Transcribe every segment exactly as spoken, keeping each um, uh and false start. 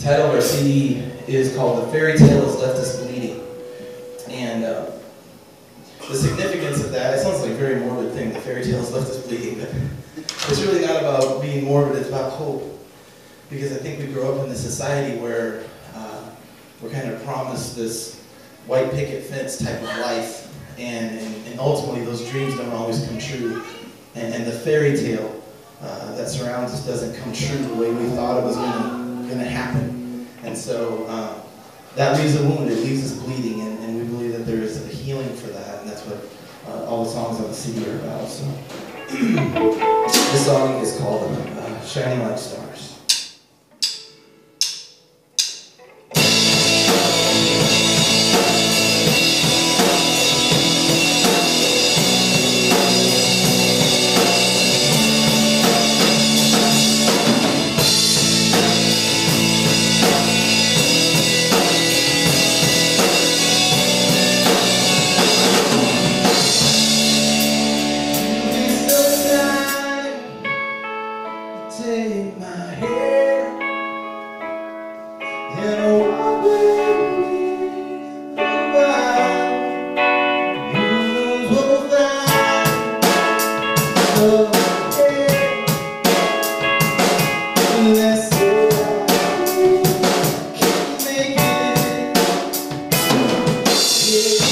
title of our C D is called "The Fairy Tale Has Left Us Bleeding," and uh, the significance of that, it sounds like a very morbid thing, the fairy tale has left us bleeding, but it's really not about being morbid, it's about hope. Because I think we grow up in this society where uh, we're kind of promised this white picket fence type of life, and, and, and ultimately those dreams don't always come true. And, and the fairy tale uh, that surrounds us doesn't come true the way we thought it was going to happen. And so uh, that leaves a wound, it leaves us bleeding, and, and we believe that there is a healing for that, and that's what uh, all the songs on the C D are about. So this song is called uh, Shining Like Stars. Take my hand and walk with me a while. Who knows what we'll find? So yeah, let's see how we can make it. Yeah.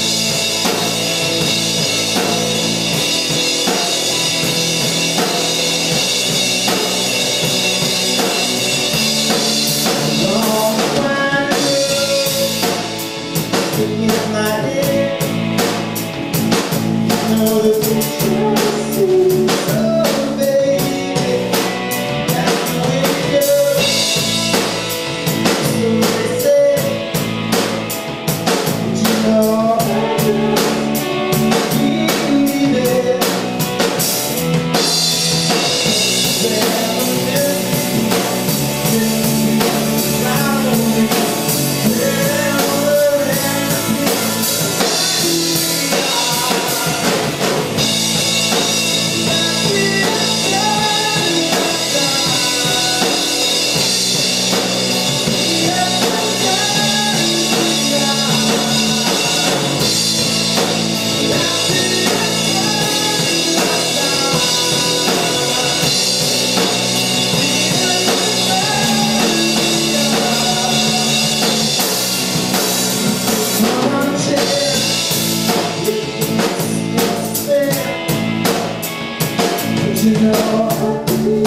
You know, we'll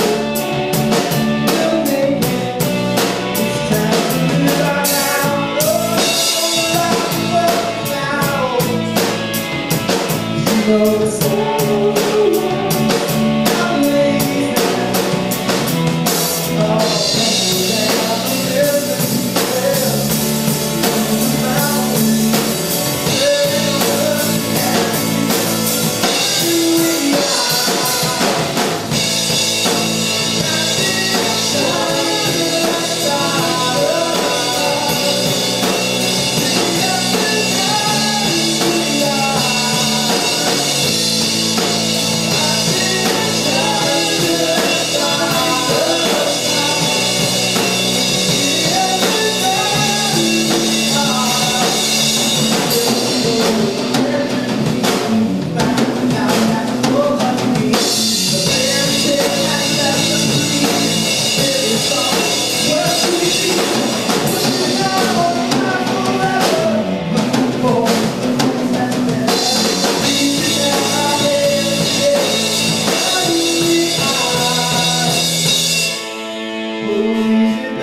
make it. It's time to live our now. Oh, now. You know the soul. I'm lazy. Oh, I'm living well.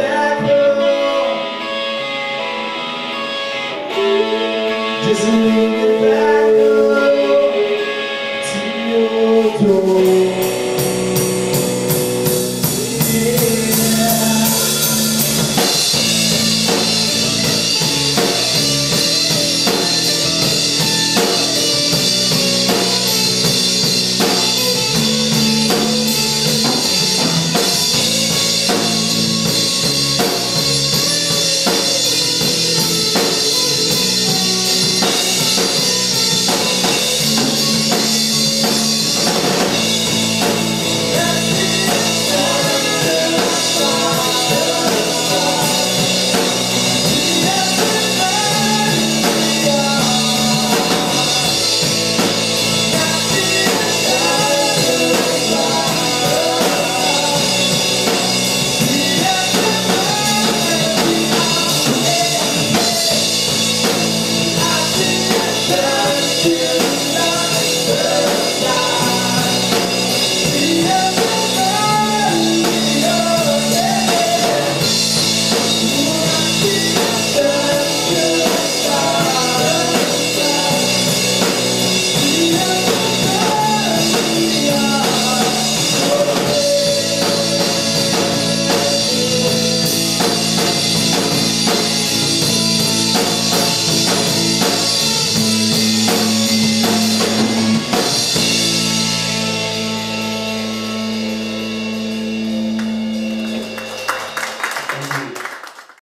Just